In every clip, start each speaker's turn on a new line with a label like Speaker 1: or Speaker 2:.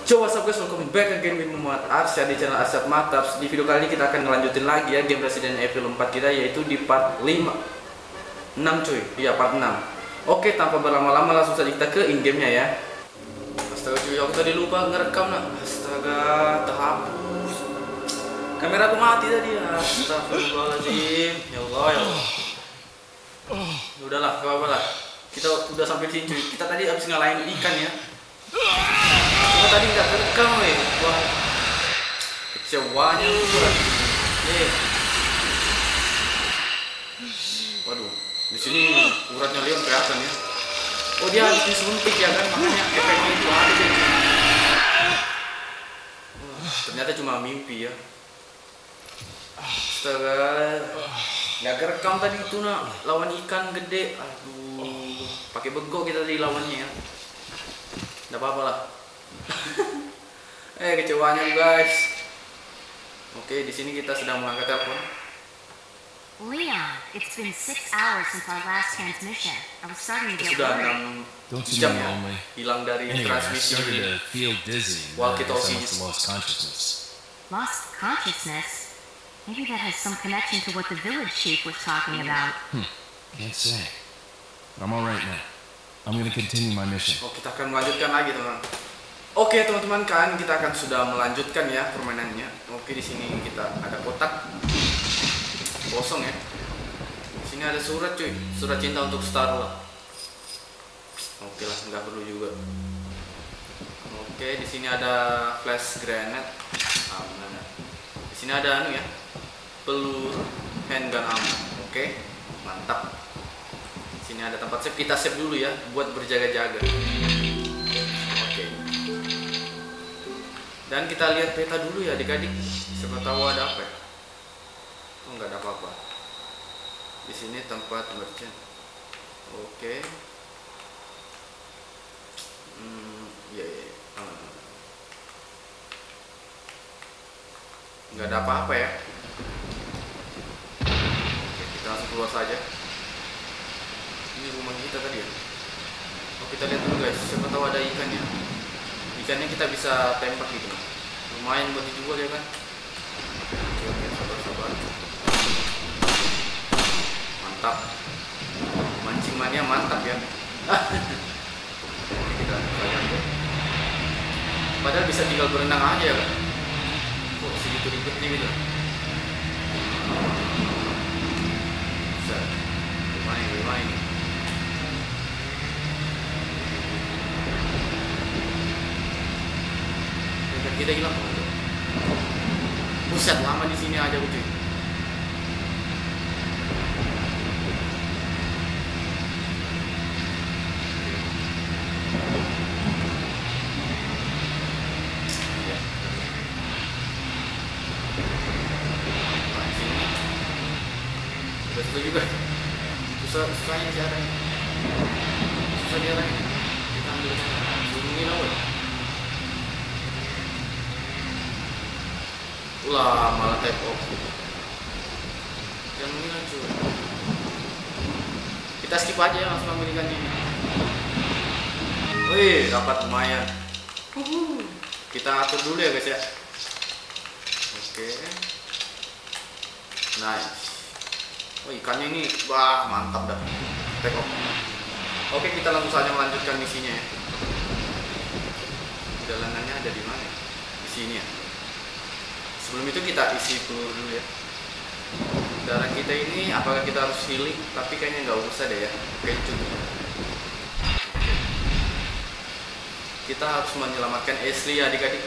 Speaker 1: Coba guys, welcome back again with Muhammad Arsyad di channel Arsyad Mataps. Di video kali ini kita akan ngelanjutin lagi ya game Resident Evil 4 kita, yaitu di part 6 cuy. Iya, part 6. Oke, tanpa berlama-lama langsung saja kita ke in gamenya ya. Astaga cuy, aku tadi lupa ngerekam nah. Astaga, terhapus. Kamera aku mati tadi. Astagfirullahaladzim. Ya Allah, ya Allah. Udahlah, gak apa-apa lah. Kita udah sampai sini cuy. Kita tadi habis ngalahin ikan ya. Cuma tadi nggak terekam weh. Wah, kecewanya berat. Waduh, di sini uratnya Leon kelihatan ya. Oh, dia habis disuntik ya kan, makanya efeknya itu ada jadi. Ternyata cuma mimpi ya. Astaga, nggak kerekam tadi itu nak, lawan ikan gede. Aduh, pakai begok kita tadi lawannya ya. Nggak apa-apa lah. Kecewanya guys. Oke, di sini kita sedang mengangkat telepon.
Speaker 2: Leon, it's been 6 hours since our last transmission. I was starting to get
Speaker 1: Sudah
Speaker 2: worried.
Speaker 1: 6 jam ya hilang dari
Speaker 3: Anyway, I
Speaker 1: transmisi
Speaker 3: started
Speaker 1: ini.
Speaker 3: to feel dizzy.
Speaker 1: While
Speaker 3: and I guess I
Speaker 1: Walkie-talkie.
Speaker 3: must have lost consciousness.
Speaker 2: Lost consciousness? Maybe that has some connection to what the village chief was talking about.
Speaker 3: Can't say. But I'm all right now. I'm gonna continue my mission.
Speaker 1: Oh, kita akan melanjutkan lagi teman. Oke teman-teman, kan kita akan sudah melanjutkan ya permainannya. Oke, di sini kita ada kotak kosong ya. Di sini ada surat cuy, surat cinta untuk Starla. Oke lah, nggak perlu juga. Oke, di sini ada flash grenade. Mana? Di sini ada anu ya, peluru handgun ammo. Oke, mantap. Di sini ada tempat save, kita save dulu ya buat berjaga-jaga. Oke. Dan kita lihat peta dulu ya adik-adik. Siapa tahu ada apa ya? Oh, nggak ada apa-apa. Di sini tempat merchant. Oke. Ya. Nggak ada apa-apa ya. Oke, kita langsung keluar saja. Ini rumah kita tadi ya. Oh, kita lihat dulu guys. Siapa tahu ada ikannya. Ikannya kita bisa tembak gitu. Lumayan buat dijual ya kan. Oke, sabar-sabar. Mantap. Mancing mania mantap ya. Kita padahal bisa tinggal berenang aja ya kan. Kok segitu ribetnya gitu. Bisa. Gimana ini? Kita hilang. Buset, lama di sini aja cuy. Susah juga. Susahnya caranya. Susah caranya. Kita ambil ini lah. Ulah, malah take off. Yang ini cuy. Kita skip aja ya, langsung ambil ikannya. Wih, dapat lumayan. Kita atur dulu ya guys ya. Oke. Nice. Oh, ikannya ini wah mantap dah. Take off. Oke, kita langsung saja melanjutkan misinya ya. Jalanannya ada di mana? Di sini ya. Sebelum itu kita isi peluru dulu ya. Darah kita ini apakah kita harus healing? Tapi kayaknya nggak usah deh ya. Kayak cukup. Kita harus menyelamatkan Ashley ya adik-adik.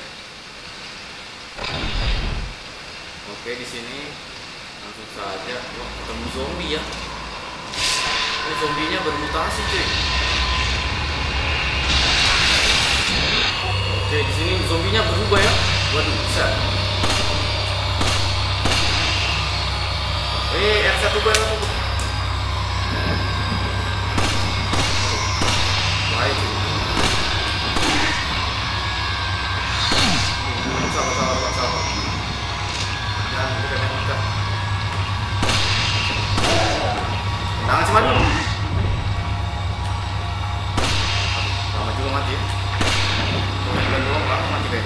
Speaker 1: Oke, di sini langsung saja. Wah, ketemu zombie ya. Oh, zombinya bermutasi cuy. Oke, di sini zombinya berubah ya. Waduh, bisa. R1 banget tuh. Baik. Sabar. Jangan dekat. Tangan cuma dulu. Lama juga mati ya. Doang mati deh.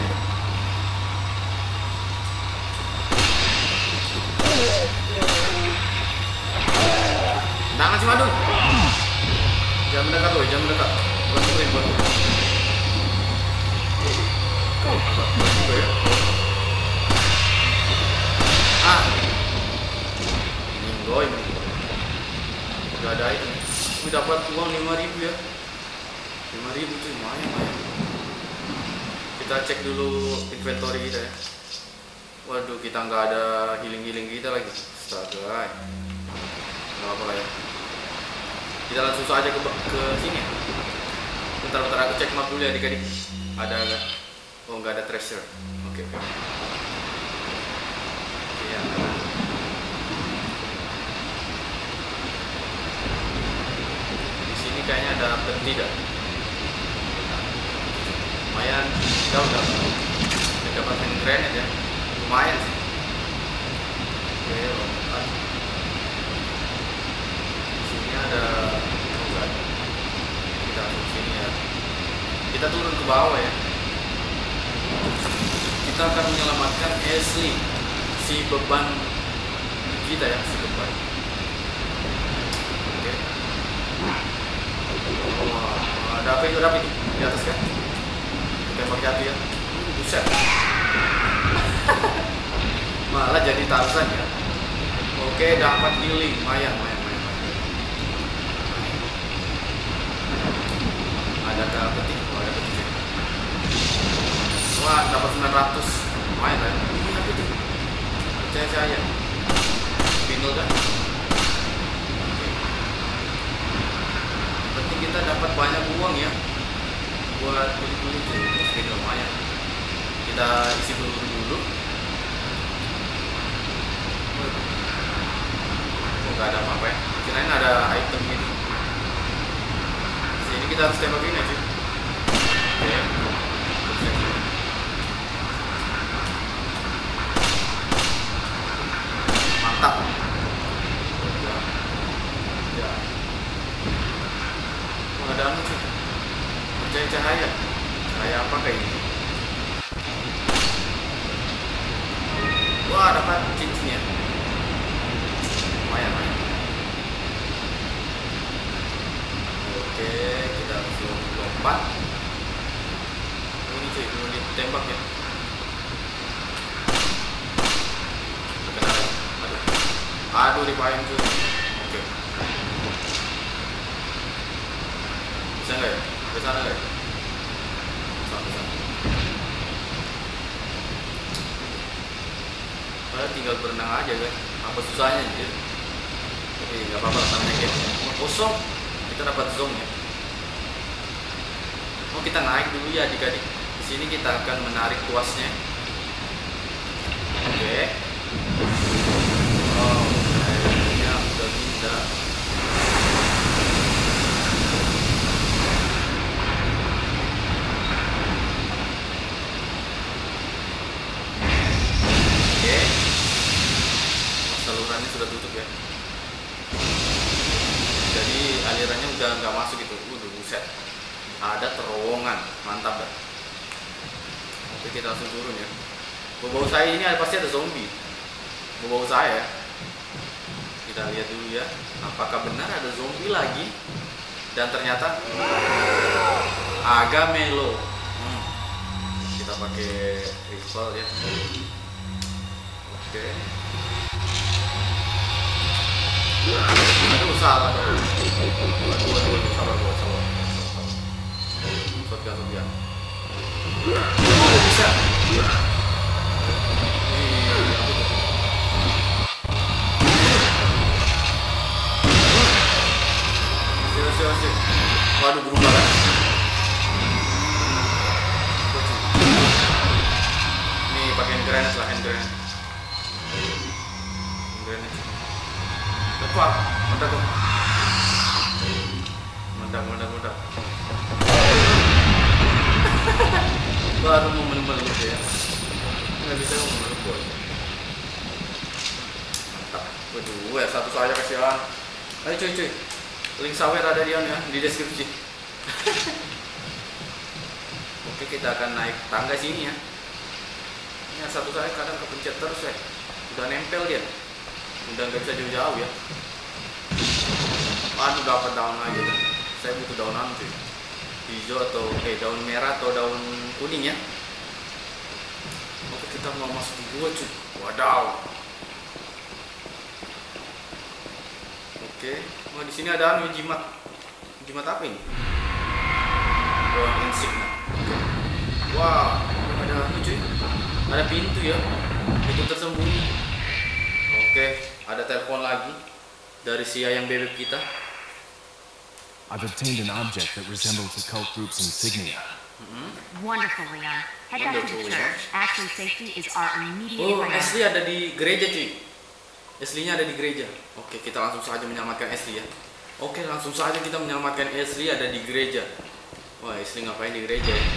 Speaker 1: Kita cek dulu inventory kita ya. Waduh, kita nggak ada healing kita lagi. Astaga. Nggak apa lah ya. Kita langsung saja ke sini. Bentar aku cek map dulu ya adik-adik. Ada nggak? Oh, nggak ada treasure. Oke. Ya. Di sini kayaknya ada tidak. Lumayan, udah dapat hand grenade ya, lumayan sih. Oke, lompat. Di sini ada, enggak, kita masuk sini ya. Kita turun ke bawah ya. Kita akan menyelamatkan Ashley, si beban kita ya, si beban. Oke. Oh, ada apa itu di atas kan? Tembak jatuh ya. Buset. Malah jadi Tarzan ya. Oke, dapat healing, lumayan. Ada petik, ada petik. Wah, dapat 900. Lumayan ya. Ini apa itu? Percaya saya. Spindle kan. Penting kita dapat banyak uang ya. Buat beli tuh, jadi lumayan. Kita isi dulu. Oh, nggak ada apa-apa ya. Kirain ada item gitu. Sini kita harus tembakin aja. Oke. Mantap. Ya. Oh, ada apa sih? Cahaya apa kayak ini? Wah, dapat cincin ya. Lumayan. Oke, kita langsung lompat. Ini cuy, belum ditembak ya. Kena lagi. Aduh, dipayang cuy. Oke. Bisa nggak ya? Ke sana nggak ya? Tinggal berenang aja kan, apa susahnya gitu. Tapi nggak apa-apa, namanya game kosong, kita dapat zone ya. Oh, kita naik dulu ya adik-adik. Di sini kita akan menarik tuasnya. Oke. Oh, kayaknya udah pindah. Salurannya sudah tutup ya, jadi alirannya udah nggak masuk gitu. Buset, ada terowongan, mantap dah. Oke, kita langsung turun ya. Bau saya ini pasti ada zombie. Bau saya. Kita lihat dulu ya, apakah benar ada zombie lagi. Dan ternyata agak melo. Kita pakai rifle ya. Oke. Aduh, salah dong. Aduh, sabar. Shotgun. Bisa. Sip. Waduh, berubah kan. Nih, pakai hand grenade lah, hand grenade. Lepas, meledak. Baru mau meluk ya. Nggak bisa mau meluk boy. Mantap. Waduh, ya satu saja kasihan. Ayo cuy. Link sawer ada di deskripsi. Oke, kita akan naik tangga sini ya. Ini satu saya kadang kepencet terus ya. Udah nempel dia. Udah nggak bisa jauh-jauh ya. Aduh, dapat daun aja kan. Saya butuh daun apa cuy? Hijau atau daun merah atau daun kuning ya. Oke, kita mau masuk di gua cuy. Wadaw. Oke, di sini ada jimat. Jimat apa ini? Bawang insik. Wow. Ada pintu ya, pintu tersembunyi. Oke, ada telepon lagi dari si ayam bebek kita.
Speaker 3: I've obtained an object that resembles the cult group's insignia.
Speaker 2: Wonderful, Leon. Head back to
Speaker 1: Wonderful,
Speaker 2: the
Speaker 1: Leon.
Speaker 2: church. Ashley's safety is our immediate
Speaker 1: Oh,
Speaker 2: priority.
Speaker 1: Ashley ada di gereja cuy. Ashley-nya ada di gereja. Oke, kita langsung saja menyelamatkan Ashley ya. Oke, langsung saja kita menyelamatkan Ashley ada di gereja. Wah, Ashley ngapain di gereja ya?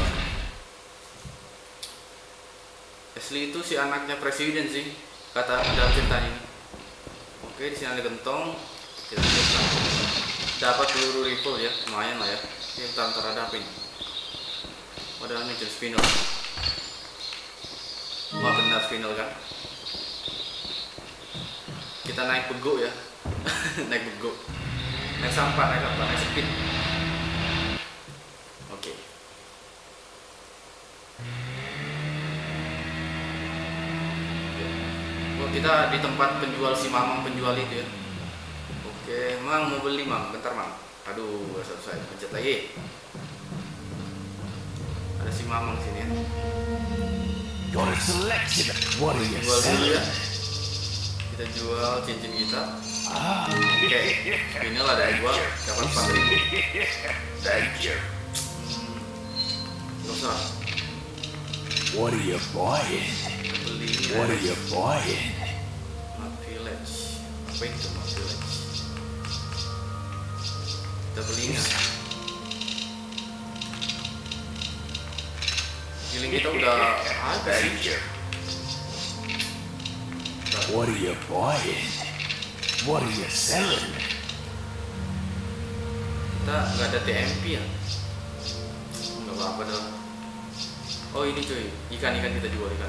Speaker 1: Ashley itu si anaknya presiden sih, kata dalam cerita ini. Oke, di sini ada gentong. Kita coba. Dapat peluru rifle ya, lumayan lah ya. Yang ntar ada apa ini? Padahal ini jenis spinel. Wah, benar spinel kan? Kita naik bego ya. Naik bego. Naik sampah, naik speed. Oke. Oh, kita di tempat penjual si mamang penjual itu ya. Oke, Mang mau beli Mang, bentar Mang. Aduh, saya pencet lagi. Ada si mamang sini ya.
Speaker 3: Got a selection. What are you
Speaker 1: Jual dulu ya.
Speaker 3: selling?
Speaker 1: Kita jual cincin kita. Oke, ini lah ada jual. Dapat 4.000.
Speaker 3: Thank you.
Speaker 1: Gak usah.
Speaker 3: What are you buying?
Speaker 1: Beli.
Speaker 3: What are you buying?
Speaker 1: Map Village. Apa itu Map Village? Kita beli nggak? Giling kita udah ada sih.
Speaker 3: Thank you. What are you buying? What are you selling?
Speaker 1: Kita nggak ada TMP ya? Nggak apa-apa dong. Oh ini cuy, ikan kita jual ikan.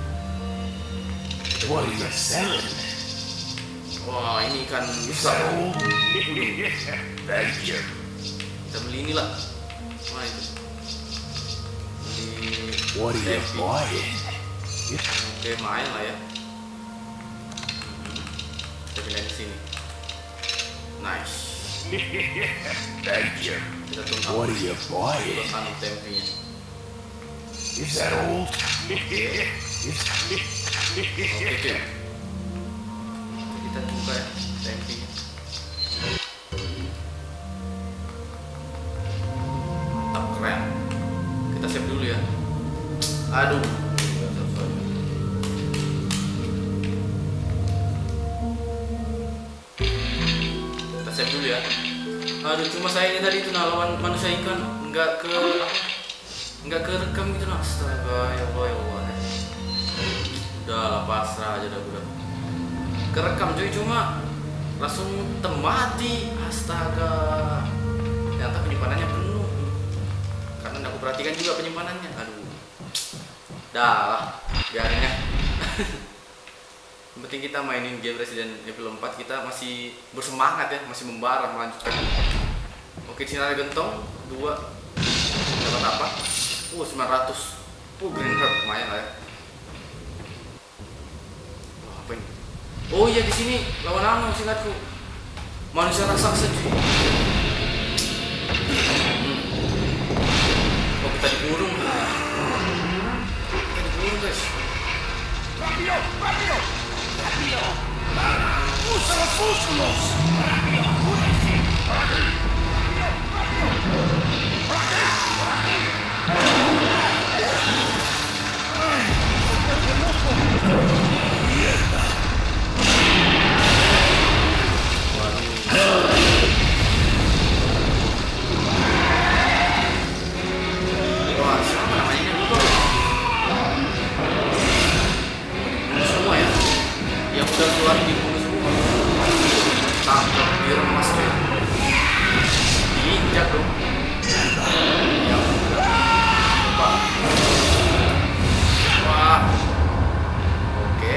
Speaker 1: Kita
Speaker 3: What
Speaker 1: jual
Speaker 3: are you
Speaker 1: ikan.
Speaker 3: selling?
Speaker 1: Wah ini ikan
Speaker 3: Is
Speaker 1: besar.
Speaker 3: that all? Thank you.
Speaker 1: Kita beli inilah. Mana itu? Beli
Speaker 3: What are you
Speaker 1: TMP.
Speaker 3: buying?
Speaker 1: Oke main lah ya. Kita pindah di sini. Nice.
Speaker 3: Thank you.
Speaker 1: Kita tuntang.
Speaker 3: What are you buying?
Speaker 1: Anu TMP-nya.
Speaker 3: Is that all?
Speaker 1: Oke cuy. Kita buka ya TMP-nya. Mantap keren. Kita save dulu ya. Aduh. Kita save dulu ya. Aduh cuma sayangnya tadi itu nah lawan manusia ikan nggak kerekam gitu nah. Astaga ya Allah ya Allah. Udah lah pasrah aja udah. Kerekam cuy cuma langsung mati. Astaga. Ternyata penyimpanannya penuh. Karena aku perhatikan juga penyimpanannya. Aduh. Dah lah, biarin ya. Yang penting kita mainin game Resident Evil 4 kita masih bersemangat ya, masih membara melanjutkan. Oke, di sini ada gentong 2. Dapat apa? 900. Green herb lumayan lah ya. Wah, apa ini? Oh iya di sini lawan anu singkatku. Manusia raksasa cuy. Oh kita dikurung. Kita dikurung guys. Wah, siapa namanya ini lupa. Semua ya. Yang udah keluar dibunuh semua. Tangkap diremas ya. Diinjak dong. Yang lupa. Wah. Oke.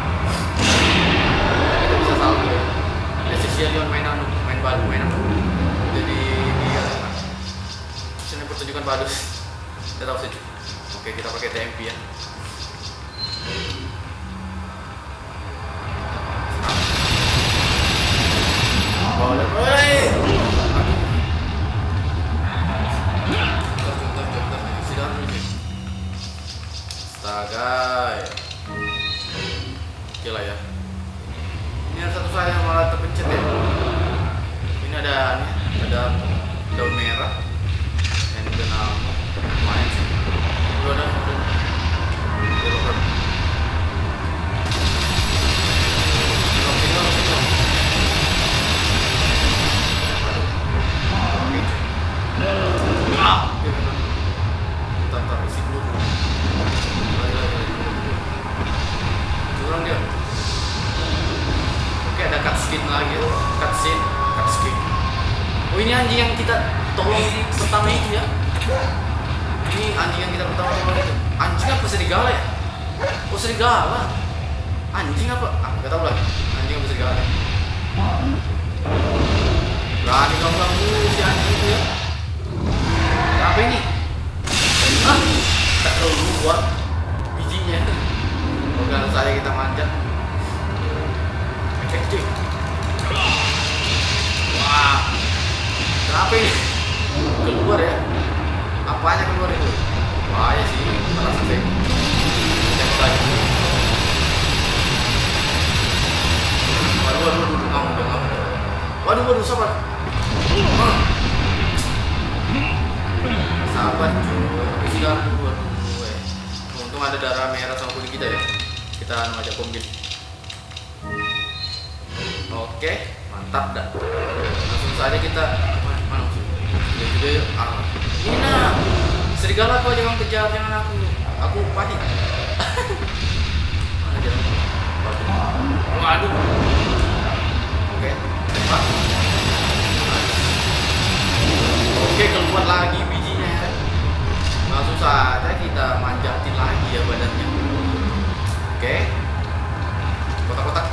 Speaker 1: Kita bisa salvo ya. Sisi Leon main balu main apa? Jadi dia sini pertunjukan badus. Kita tahu saja. Oke, kita pakai TMP ya. Boleh. Sudah. Astaga. Oke lah ya. Ini ada satu saya malah terpencet ya. Ini ada daun merah. Yang kenal lumayan sih. Udah. Curang dia. Oke, ada cutscene lagi. Cutscene. Oh, ini anjing yang kita tolong di pertama itu ya. Ini anjing yang kita pertama tolong itu. Anjing apa serigala ya? Oh, serigala. Anjing apa? Gak tahu lagi. Anjing apa serigala? Berani kamu ganggu si anjing itu ya. Apa ini? Tak terlalu luar bijinya. Bukan saya kita manjat. Oke. Wah. Kenapa ini? Keluar ya? Apanya keluar itu? Bahaya sih. Malah sampai cek lagi. Waduh, ngamuk. Waduh, sabar. Sabar cuy, sudah dulu. Untung ada darah merah sama kuning kita ya. Kita aja kombil. Oke, mantap dah. Langsung saja kita mana sih? Juga yuk. Ini nah, serigala kau jangan kejar, jangan aku pahit. Mana dia? Waduh. Oke, tembak. Oke, keluar lagi bijinya ya. Langsung saja kita manjatin lagi ya badannya. Oke. Kotak-kotak.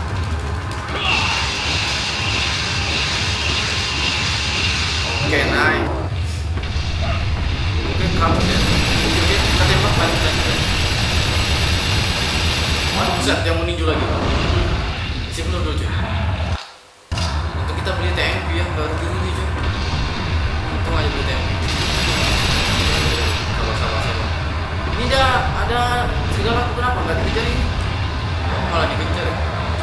Speaker 1: Oke, nice. Oke, kamu ya. Oke, kita tembak balik lagi. Waduh, buset, yang meninju lagi. Isi penuh dulu cuy. Untuk kita beli TMP ya, baru dulu cuy. Untung aja beli TMP. Sabar. Ini ada serigala aku kenapa nggak dikejar ini? Oh, malah dikejar ya.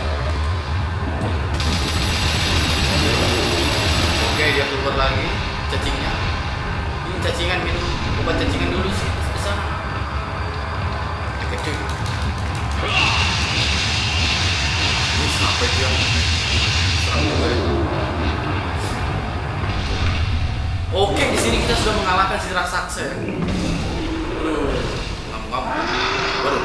Speaker 1: Oke, dia keluar lagi cacingnya. Ini cacingan, minum obat cacingan dulu sih di sana. Oke cuy. Ini sampai dia serang juga ya. Oke, di sini kita sudah mengalahkan si raksasa ya. Ngamuk. Waduh.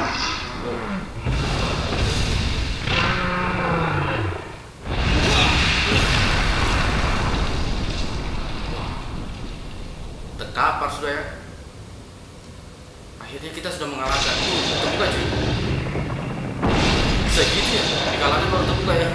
Speaker 1: Terkapar sudah ya. Akhirnya kita sudah mengalahkan. Terbuka cuy. Bisa gitu ya? Dikalahkan baru terbuka ya.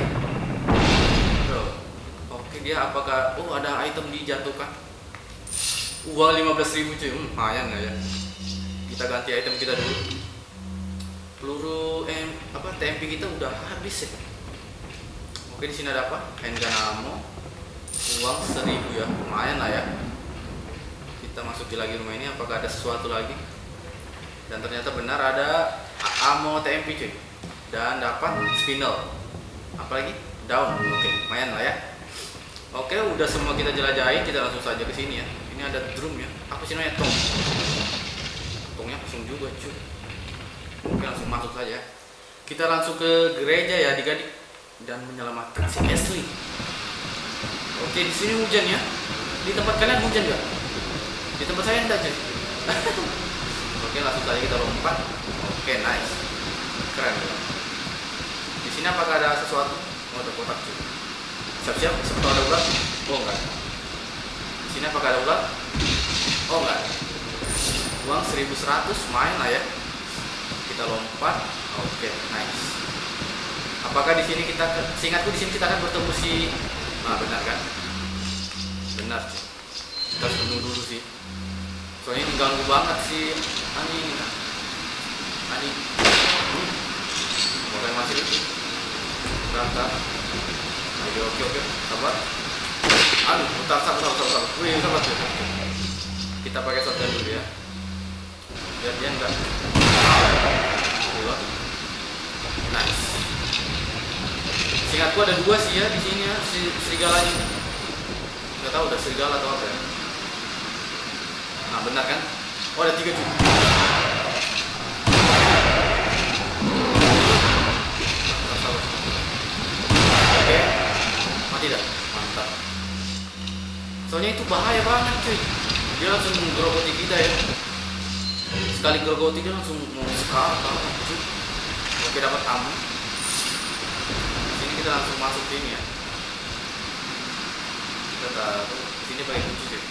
Speaker 1: Oke, dia apakah ada item dijatuhkan? Uang 15.000 cuy. Lumayan ya. Kita ganti item kita dulu. Peluru TMP kita udah habis ya. Oke, di sini ada apa? Handgun ammo. Uang 1.000 ya. Lumayan lah ya. Kita masuki lagi rumah ini, apakah ada sesuatu lagi? Dan ternyata benar ada ammo TMP cuy. Dan dapat spindle. Apalagi? Daun. Oke, lumayan lah ya. Oke, udah semua kita jelajahi, kita langsung saja ke sini ya. Ini ada drum ya. Apa sih namanya? Tongnya kosong juga cuy. Oke, langsung masuk saja. Kita langsung ke gereja ya adik-adik dan menyelamatkan si Ashley. Oke, di sini hujan ya. Di tempat kalian hujan nggak? Di tempat saya enggak cuy. Oke, langsung saja kita lompat. Oke, nice. Keren. Di sini apakah ada sesuatu? Ada kotak cuy. Siap-siap, sebetulnya ada ular. Oh enggak. Di sini apakah ada ular? Oh enggak. Uang 1.100, main lah ya. Kita lompat. Oke, nice. Apakah di sini seingatku di sini kita akan bertemu si benar kan? Benar sih. Kita harus bunuh dulu sih. Soalnya ini ganggu banget sih Ani. Bukan masih itu. Bentar. Oke. Sabar. Aduh, bentar, sabar. Wih, sabar tuh. Kita pakai shotgun dulu ya. biar dia enggak. Nice. Seingatku ada 2 sih ya di sini ya, si serigalanya. Nggak tahu udah serigala atau apa ya. Nah benar kan? Oh ada 3 juga. Oke, mati dah, mantap. Soalnya itu bahaya banget cuy. Dia langsung gerogoti kita ya. Sekali gerogoti dia langsung mau sekarang cuy. Oke dapat ammo. Sini kita langsung masuk sini ya. Kita taruh sini pakai kunci deh.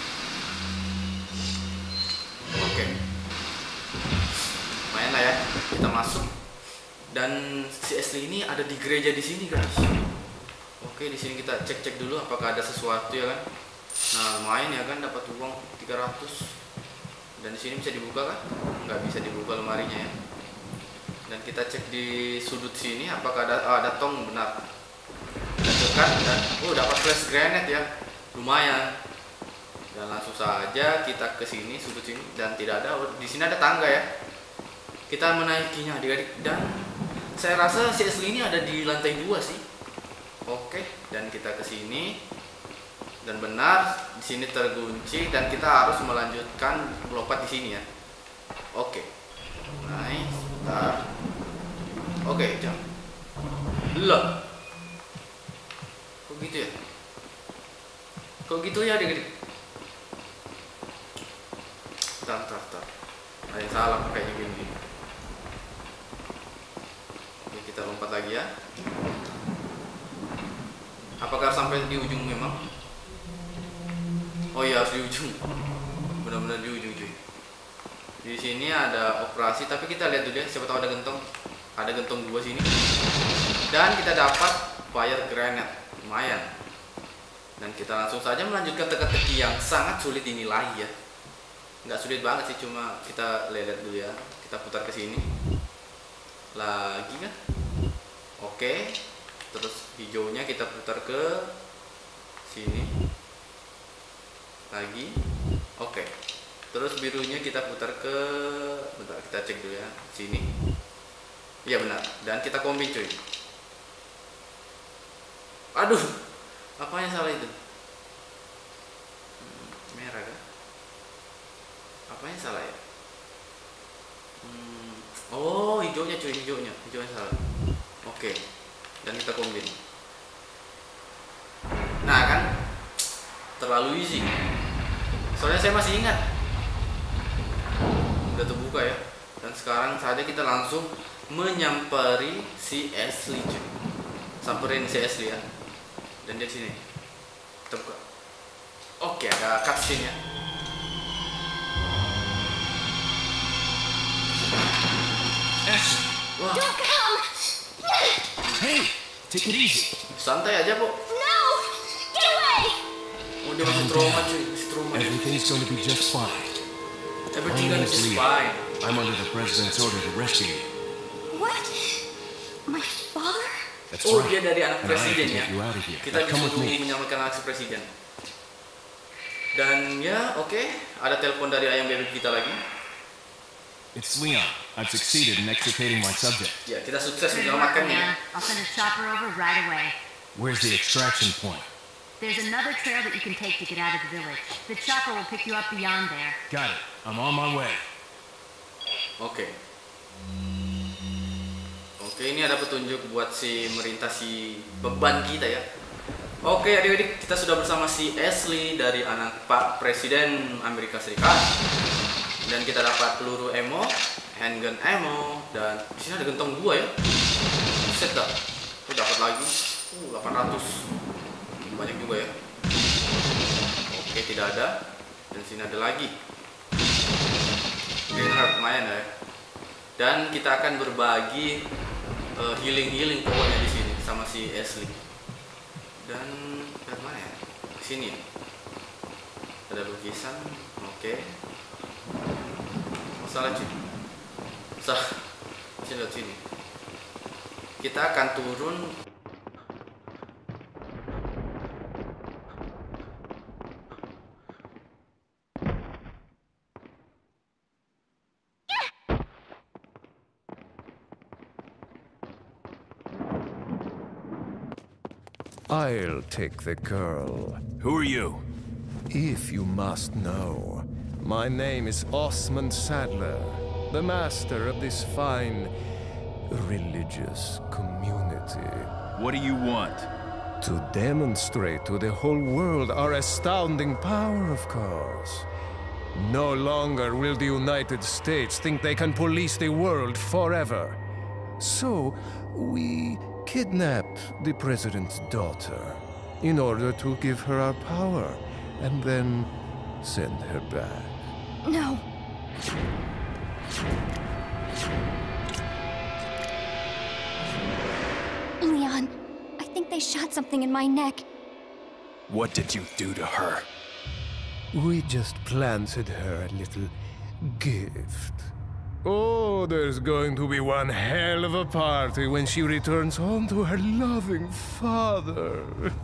Speaker 1: Oke. Lumayan lah ya. Kita masuk. Dan si Ashley ini ada di gereja di sini guys. Oke di sini kita cek dulu apakah ada sesuatu ya kan. Nah lumayan ya kan dapat uang 300. Dan di sini bisa dibuka kan? Nggak bisa dibuka lemarinya ya. Dan kita cek di sudut sini apakah ada tong benar. Kita tekan dan dapat flash grenade ya, lumayan. Dan langsung saja kita ke sini sudut sini dan tidak ada. Di sini ada tangga ya. Kita menaikinya adik-adik dan saya rasa si Ashley ini ada di lantai 2 sih. Oke dan kita ke sini dan benar di sini terkunci dan kita harus melanjutkan melompat di sini ya. Oke. Nice. Bentar. Oke, jam. Loh. Kok gitu ya? Kok gitu ya adik-adik? Bentar. Ada yang salah kayaknya gini. Oke, kita lompat lagi ya. Apakah sampai di ujung memang? Oh iya, harus di ujung. Benar-benar di ujung cuy. Di sini ada operasi, tapi kita lihat dulu ya, siapa tahu ada gentong. Ada gentong 2 sini. Dan kita dapat fire grenade, lumayan. Dan kita langsung saja melanjutkan teka-teki yang sangat sulit dinilai ya. Nggak sulit banget sih, cuma kita lihat dulu ya. Kita putar ke sini. Lagi kan? Oke. Terus hijaunya kita putar ke sini. Lagi. Oke. Terus birunya kita putar ke, bentar kita cek dulu ya, sini. Iya benar. Dan kita kombi cuy. Aduh, apanya salah itu? Merah kan? Apanya salah ya? Oh hijaunya cuy, hijaunya salah. Oke. Dan kita kombi. Nah kan, terlalu easy. Soalnya saya masih ingat. Udah terbuka ya. Dan sekarang saja kita langsung menyampari si Ashley cuy. Samperin si Ashley ya. Dan dia di sini. Kita buka. Oke, ada cutscene ya.
Speaker 3: Ashley!
Speaker 1: Wah,
Speaker 4: Don't come!
Speaker 3: Hey! Take it easy.
Speaker 1: santai aja, Bu.
Speaker 4: No! Get away!
Speaker 1: Oh, dia masih trauma cuy, masih trauma.
Speaker 3: Everything's going to be just fine.
Speaker 1: Everything gonna be fine.
Speaker 3: I'm under the president's order to rescue you.
Speaker 4: What? My father?
Speaker 3: That's
Speaker 1: Oh,
Speaker 3: right.
Speaker 1: dia dari anak
Speaker 3: And I have to
Speaker 1: presiden ya.
Speaker 3: get you out of here.
Speaker 1: Kita
Speaker 3: Now come with
Speaker 1: disuruh
Speaker 3: me.
Speaker 1: menyelamatkan anak presiden. Dan ya, oke, ada telepon dari ayam bebek kita lagi.
Speaker 3: It's Leon. I've succeeded in extricating my subject.
Speaker 1: Ya, kita sukses
Speaker 2: Good work,
Speaker 1: menyelamatkannya.
Speaker 2: man. I'll send a chopper over right away.
Speaker 3: Where's the extraction point?
Speaker 2: There's another trail that you can take to get out of the village. The chopper will pick you up beyond there.
Speaker 3: Got it. I'm on my way.
Speaker 1: Oke. Oke, ini ada petunjuk buat si merintasi beban kita ya. Oke, adik-adik, kita sudah bersama si Ashley dari anak Pak Presiden Amerika Serikat. Dan kita dapat peluru ammo, handgun ammo, dan di sini ada gentong 2 ya. Set dah. Dapat lagi. 800. Banyak juga ya. Oke, tidak ada. Dan sini ada lagi. Greenheart lumayan ya. Dan kita akan berbagi healing pokoknya di sini sama si Ashley. Dan dari mana ya? Sini. Ada lukisan. Oke. Salah cuy. Salah. Sini lihat sini. Kita akan turun.
Speaker 5: I'll take the girl.
Speaker 3: Who are you?
Speaker 5: If you must know, my name is Osmond Sadler, the master of this fine religious community.
Speaker 3: What do you want?
Speaker 5: To demonstrate to the whole world our astounding power, of course. No longer will the United States think they can police the world forever. So, we kidnapped the president's daughter in order to give her our power and then send her back.
Speaker 4: No. Leon, I think they shot something in my neck.
Speaker 3: What did you do to her?
Speaker 5: We just planted her a little gift. Oh, there's going to be one hell of a party when she returns home to her loving father.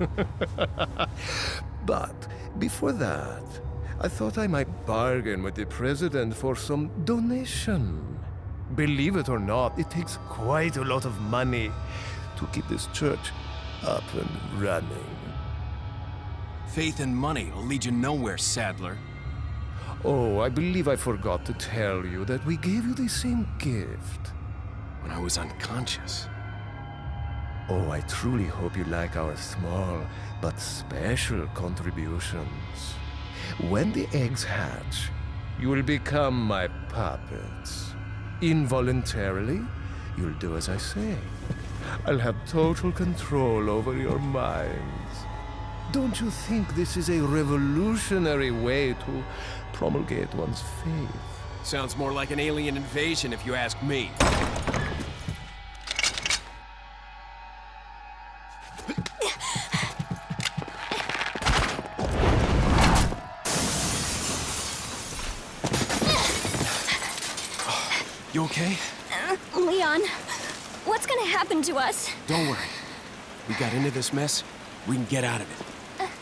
Speaker 5: But before that, I thought I might bargain with the president for some donation. Believe it or not, it takes quite a lot of money to keep this church up and running.
Speaker 3: Faith and money will lead you nowhere, Sadler.
Speaker 5: Oh, I believe I forgot to tell you that we gave you the same gift.
Speaker 3: When I was unconscious.
Speaker 5: Oh, I truly hope you like our small but special contributions. When the eggs hatch, you will become my puppets. Involuntarily, you'll do as I say. I'll have total control over your minds. Don't you think this is a revolutionary way to promulgate one's faith?
Speaker 3: Sounds more like an alien invasion if you ask me. You okay?
Speaker 4: Leon, what's gonna happen to us?
Speaker 3: Don't worry. We got into this mess, we can get out of it.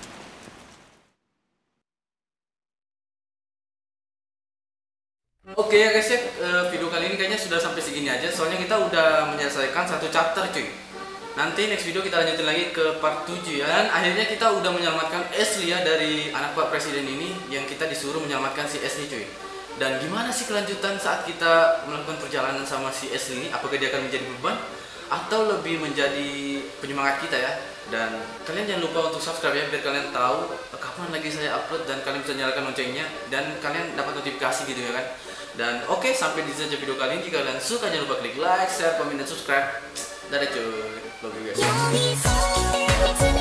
Speaker 1: Oke ya guys ya, video kali ini kayaknya sudah sampai segini aja. Soalnya kita udah menyelesaikan satu chapter cuy. Nanti next video kita lanjutin lagi ke part 7 ya. Dan akhirnya kita udah menyelamatkan Ashley ya dari anak Pak Presiden ini, yang kita disuruh menyelamatkan si Ashley cuy. Dan gimana sih kelanjutan saat kita melakukan perjalanan sama si Ashley ini? Apakah dia akan menjadi beban atau lebih menjadi penyemangat kita ya? Dan kalian jangan lupa untuk subscribe ya, biar kalian tahu kapan lagi saya upload, dan kalian bisa nyalakan loncengnya dan kalian dapat notifikasi gitu ya kan. Dan oke, sampai di sini saja video kali ini. Jika kalian suka, jangan lupa klik like, share, komen, dan subscribe. Dadah cuy, love you guys.